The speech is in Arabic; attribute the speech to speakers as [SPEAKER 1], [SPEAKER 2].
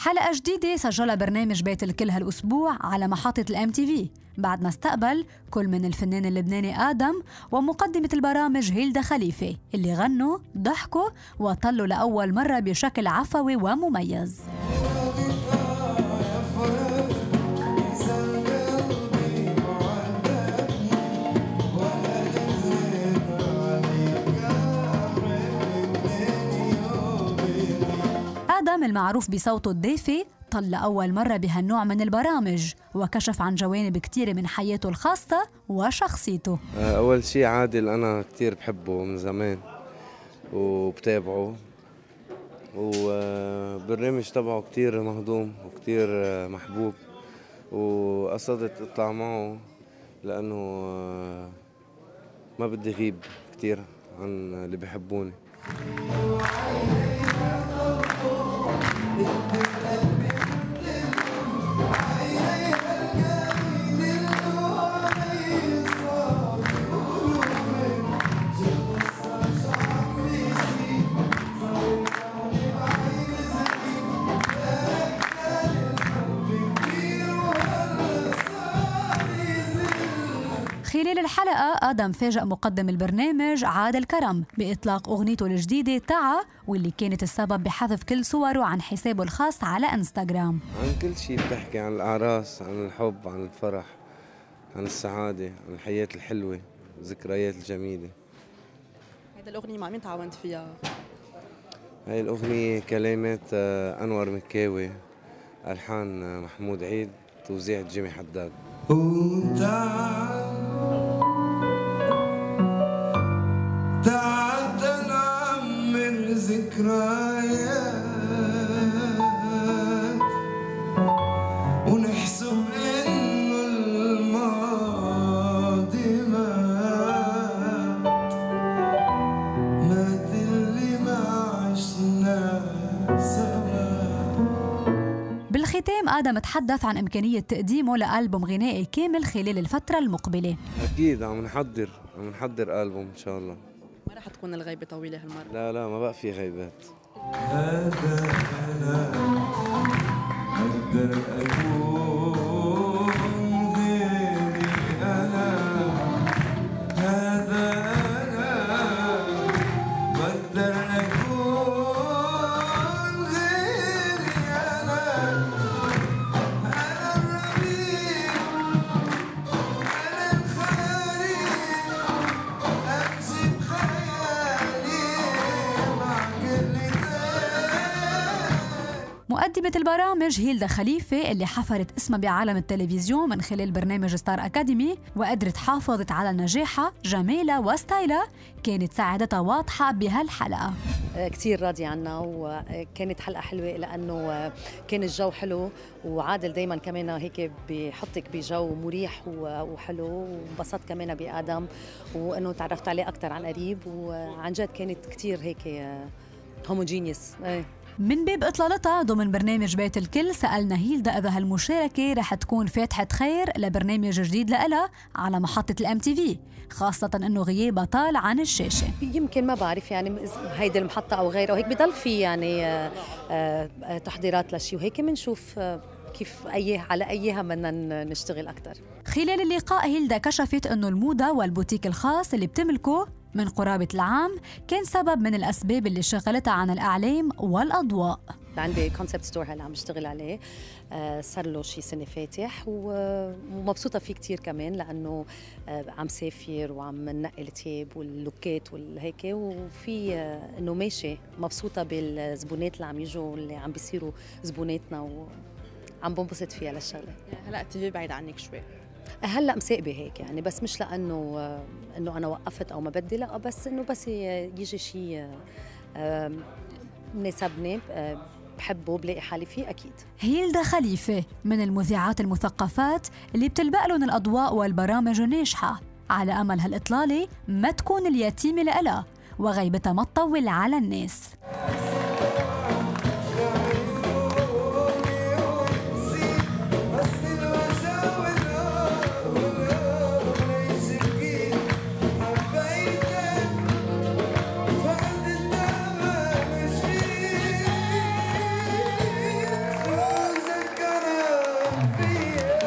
[SPEAKER 1] حلقة جديدة سجلها برنامج بيت الكل هالأسبوع على محطة الMTV بعد ما استقبل كل من الفنان اللبناني آدم ومقدمة البرامج هيلدا خليفة اللي غنوا ضحكوا وطلوا لأول مرة بشكل عفوي ومميز. آدم المعروف بصوته الدافي طل لأول مرة بهالنوع من البرامج وكشف عن جوانب كتيرة من حياته الخاصة وشخصيته.
[SPEAKER 2] أول شيء عادل أنا كتير بحبه من زمان وبتابعه، وبرنامج تبعه كتير مهضوم وكتير محبوب، وقصدت اطلع معه لأنه ما بدي غيب كتير عن اللي بيحبوني.
[SPEAKER 1] خلال الحلقة آدم فاجأ مقدم البرنامج عادل كرم بإطلاق أغنيته الجديدة تعا، واللي كانت السبب بحذف كل صوره عن حسابه الخاص على انستغرام.
[SPEAKER 2] عن كل شيء بتحكي، عن الأعراس، عن الحب، عن الفرح، عن السعادة، عن الحياة الحلوة، الذكريات الجميلة.
[SPEAKER 3] هيدا الأغنية مع مين تعاونت فيها؟
[SPEAKER 2] هاي الأغنية كلمات أنور مكاوي، ألحان محمود عيد، توزيع جيمي حداد.
[SPEAKER 4] تعال نعمر ذكريات ونحسب إنه الماضي مات اللي ما عشناه سوا.
[SPEAKER 1] بالختام آدم تحدث عن إمكانية تقديمه لألبوم غنائي كامل خلال الفترة المقبلة.
[SPEAKER 2] أكيد عم نحضر ألبوم إن شاء الله.
[SPEAKER 3] ما رح تكون الغيبة طويلة هالمرة؟
[SPEAKER 2] لا ما بقى في غيبات.
[SPEAKER 4] هذا أنا أقدر أكون غيري أنا، هذا أنا بقدر أكون غيري أنا، أنا الربيع أنا الخريف أمشي بخيالي مع كل
[SPEAKER 1] مقدمة البرامج هيلدا خليفة اللي حفرت اسمها بعالم التلفزيون من خلال برنامج ستار أكاديمي وقدرت حافظت على نجاحها جمالها وستايلها، كانت سعادتها واضحة بهالحلقة.
[SPEAKER 5] كتير راضية عنها وكانت حلقة حلوة لأنه كان الجو حلو، وعادل دايما كمان هيك بيحطك بجو مريح وحلو، وانبسطت كمان بآدم وأنه تعرفت عليه أكتر عن قريب، وعن جد كانت كتير هيك هوموجينيوس.
[SPEAKER 1] من باب إطلالتها ضمن برنامج بيت الكل سألنا هيلدا إذا هالمشاركة رح تكون فاتحة خير لبرنامج جديد لإلها على محطة الMTV، خاصة إنه غيابها طال عن الشاشة.
[SPEAKER 5] يمكن ما بعرف يعني هيدي المحطة أو غيرها، وهيك بضل في يعني تحضيرات لشي، وهيك بنشوف كيف على أيها بدنا نشتغل أكتر. خلال اللقاء هيلدا كشفت إنه الموضة والبوتيك الخاص اللي بتملكه من قرابة العام كان سبب من الأسباب اللي شغلتها عن الأعلام والأضواء. عندي كونسبت ستور هلا عم بشتغل عليه، صار له شي سنة فاتح ومبسوطة فيه كتير كمان لأنه عم سافر وعم ننقل التياب واللوكات والهيك، وفي إنه ماشي مبسوطة بالزبونات اللي عم يجوا اللي عم بيصيروا زبوناتنا، وعم بنبسط فيها للشغلة.
[SPEAKER 3] هلا التي في بعيد عنك شوي؟
[SPEAKER 5] هلا مساقبه هيك يعني، بس مش لانه انا وقفت او ما بدي، لا بس انه بس يجي شيء مناسبني بحبه بلاقي حالي فيه اكيد. هيلدا خليفه من المذيعات المثقفات اللي بتلبق لهم الاضواء والبرامج الناجحه، على امل هالاطلاله ما تكون اليتيمه لها وغيبتها ما تطول على الناس.
[SPEAKER 4] فيا